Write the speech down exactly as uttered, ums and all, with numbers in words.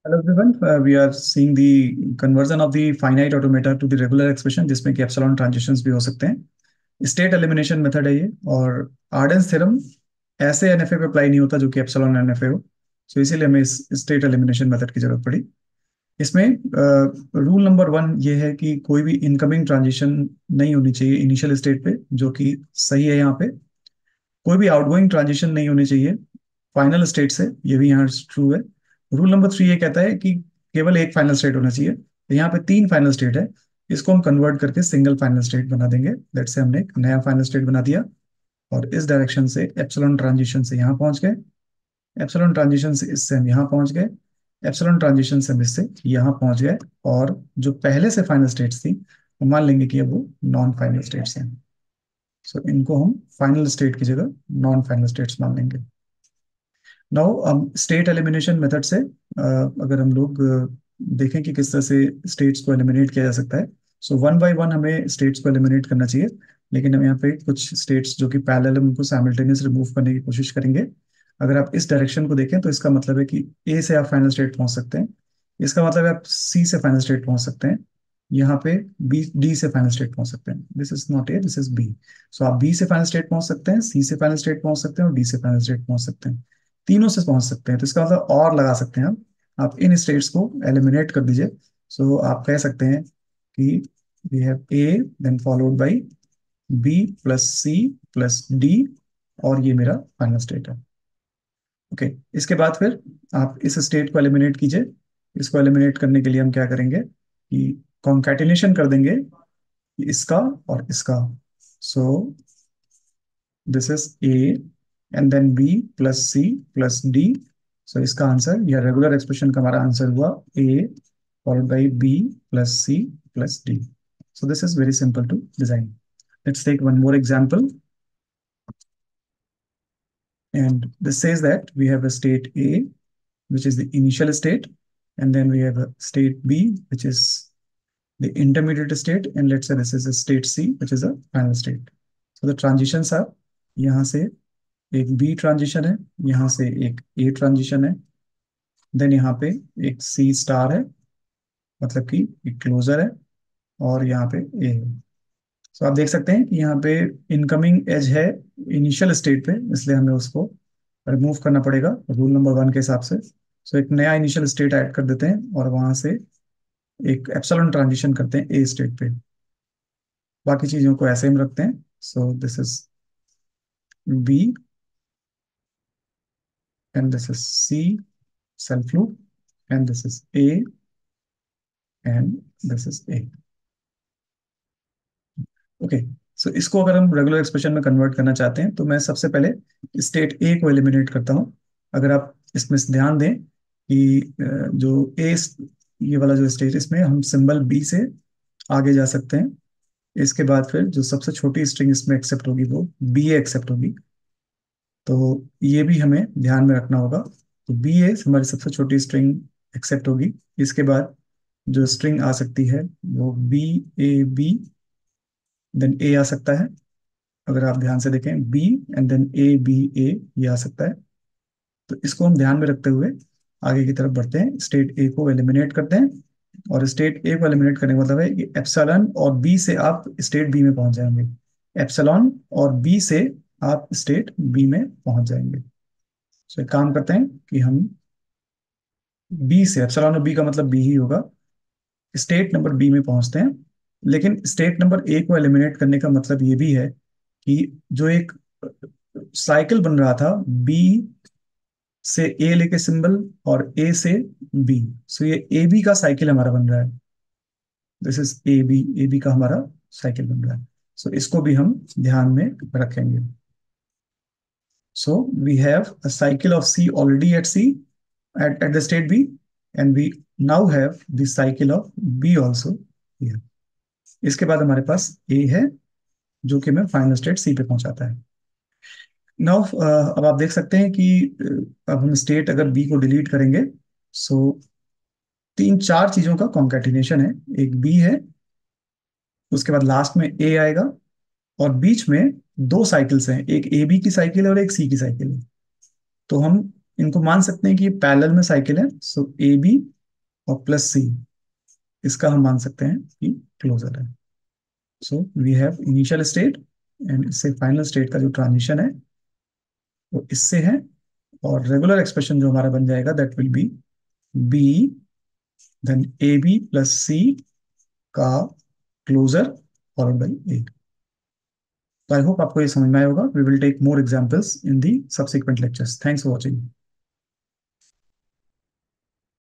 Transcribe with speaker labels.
Speaker 1: Hello everyone, we are seeing the conversion of the finite automata to the regular expression, जिसमें कि epsilon transitions भी हो सकते हैं। स्टेट एलिमिनेशन मेथड है ये। और आर्डेंस थ्योरम ऐसे एनएफए पे अप्लाई नहीं होता जो कि एप्सिलॉन एनएफए हो। सो इसीलिए हमें इस स्टेट एलिमिनेशन मेथड की जरूरत पड़ी। इसमें रूल नंबर वन ये है कि कोई भी इनकमिंग ट्रांजिशन नहीं होनी चाहिए इनिशियल स्टेट पे, जो कि सही है यहाँ पे। कोई भी आउटगोइंग ट्रांजिशन नहीं होनी चाहिए फाइनल स्टेट से, ये भी यहाँ ट्रू है। रूल नंबर थ्री ये कहता है कि केवल एक फाइनल स्टेट होना चाहिए। तो यहाँ पे तीन फाइनल स्टेट है, इसको हम कन्वर्ट करके सिंगल फाइनल स्टेट बना देंगे। लेट्स से हमने एक नया फाइनल स्टेट बना दिया और इस डायरेक्शन से एप्सिलॉन ट्रांजिशन से यहाँ पहुंच गए, एप्सिलॉन ट्रांजिशन से इससे हम यहाँ पहुंच गए, एप्सिलॉन ट्रांजिशन से हम इससे यहाँ पहुंच गए। और जो पहले से फाइनल स्टेट्स थी हम मान लेंगे कि अब वो नॉन फाइनल स्टेट्स हैं। सो इनको हम फाइनल स्टेट की जगह नॉन फाइनल स्टेट्स मान लेंगे। नाउ स्टेट एलिमिनेशन मेथड से अ, अगर हम लोग अ, देखें कि किस तरह से स्टेट्स को एलिमिनेट किया जा सकता है। सो वन बाय वन हमें स्टेट्स को एलिमिनेट करना चाहिए, लेकिन हम यहाँ पे कुछ स्टेट्स जो कि पैरेलल हम उनको साइमल्टेनियस रिमूव करने की कोशिश करेंगे। अगर आप इस डायरेक्शन को देखें तो इसका मतलब है कि ए से आप फाइनल स्टेट पहुंच सकते हैं। इसका मतलब है आप सी से फाइनल स्टेट पहुंच सकते हैं। यहाँ पे बी डी से फाइनल स्टेट पहुंच सकते हैं। This is not A, this is B. So आप बी से फाइनल स्टेट पहुंच सकते हैं, सी से फाइनल स्टेट पहुंच सकते हैं और डी से फाइनल स्टेट पहुंच सकते हैं। तीनों से पहुंच सकते हैं, तो इसका मतलब और लगा सकते हैं हम। आप इन स्टेट्स को एलिमिनेट कर दीजिए। सो आप कह सकते हैं कि we have A then followed by B plus C plus D, और ये मेरा फाइनल स्टेट है। ओके, इसके बाद फिर आप इस स्टेट को एलिमिनेट कीजिए। इसको एलिमिनेट करने के लिए हम क्या करेंगे कि कॉन्कैटिनेशन कर देंगे इसका और इसका। So this is A and then B plus C plus D. So इसका आंसर, या रेगुलर एक्सप्रेशन का हमारा आंसर हुआ A followed by B plus C plus D. So this is very simple to design. Let's take one more example. And this says that we have a state A, which is the initial state, and then we have a state B, which is the intermediate state, and let's say this is a state C, which is a final state. So the transitions are, यहाँ से एक B transition है, यहाँ से एक A transition है, then यहाँ पे एक C स्टार है, मतलब कि एक क्लोजर है, और यहाँ पे A है। सो आप देख सकते हैं कि यहाँ पे इनकमिंग एज है इनिशियल स्टेट पे, इसलिए हमें उसको रिमूव करना पड़ेगा रूल नंबर वन के हिसाब से। सो एक नया इनिशियल स्टेट ऐड कर देते हैं और वहां से एक एप्सिलॉन ट्रांजिशन करते हैं ए स्टेट पे। बाकी चीजों को ऐसे ही रखते हैं। So this is B and this is C self loop, and this is A and this is A. Okay, so इसको अगर हम रेगुलर एक्सप्रेशन में कन्वर्ट करना चाहते हैं तो मैं सबसे पहले स्टेट ए को एलिमिनेट करता हूँ। अगर आप इसमें से ध्यान दें कि अ, जो ए, ये वाला जो स्टेट, इसमें हम सिंबल बी से आगे जा सकते हैं। इसके बाद फिर जो सबसे छोटी स्ट्रिंग इसमें एक्सेप्ट होगी वो बी ए एक्सेप्ट होगी। तो ये भी हमें ध्यान में रखना होगा। तो बी ए हमारी सबसे छोटी स्ट्रिंग एक्सेप्ट होगी। इसके बाद जो स्ट्रिंग आ सकती है वो B A B then A आ सकता है। अगर आप ध्यान से देखें B and then A B A, ये आ सकता है। तो इसको हम ध्यान में रखते हुए आगे की तरफ बढ़ते हैं, स्टेट ए को एलिमिनेट करते हैं। और स्टेट ए को एलिमिनेट करने का मतलब है कि एप्सिलॉन और बी से आप स्टेट बी में पहुंच जाएंगे। एप्सिलॉन और बी से आप स्टेट बी में पहुंच जाएंगे। तो एक काम करते हैं कि हम बी से, एप्सिलॉन और बी का मतलब बी ही होगा, स्टेट नंबर बी में पहुंचते हैं। लेकिन स्टेट नंबर ए को एलिमिनेट करने का मतलब ये भी है कि जो एक साइकिल बन रहा था बी से ए लेके सिंबल और ए से बी, सो ये ए बी का साइकिल हमारा बन रहा है। This is A B, A B का हमारा साइकिल बन रहा है। सो इसको भी हम ध्यान में रखेंगे। So we have a cycle of C already at C, at, at the state B, and we now have the cycle of B also here. इसके बाद हमारे पास A है जो कि हमें फाइनल स्टेट C पे पहुंचाता है। नाउ अब आप देख सकते हैं कि uh, अब हम स्टेट अगर B को डिलीट करेंगे, सो तीन चार चीजों का कॉन्केटिनेशन है। एक B है, उसके बाद लास्ट में A आएगा, और बीच में दो साइकिल्स हैं, एक ए बी की साइकिल है और एक सी की साइकिल है। तो हम इनको मान सकते हैं कि ये पैरेलल में साइकिल है। सो ए बी और प्लस सी, इसका हम मान सकते हैं कि क्लोजर है। So we have initial state and इससे फाइनल स्टेट का जो ट्रांजिशन है वो इससे है, और रेगुलर एक्सप्रेशन जो हमारा बन जाएगा that will be B then A B plus C का क्लोजर फॉलोड बाई ए। तो आई होप आपको ये समझ में आया होगा। We will take more examples in the subsequent lectures. Thanks for watching.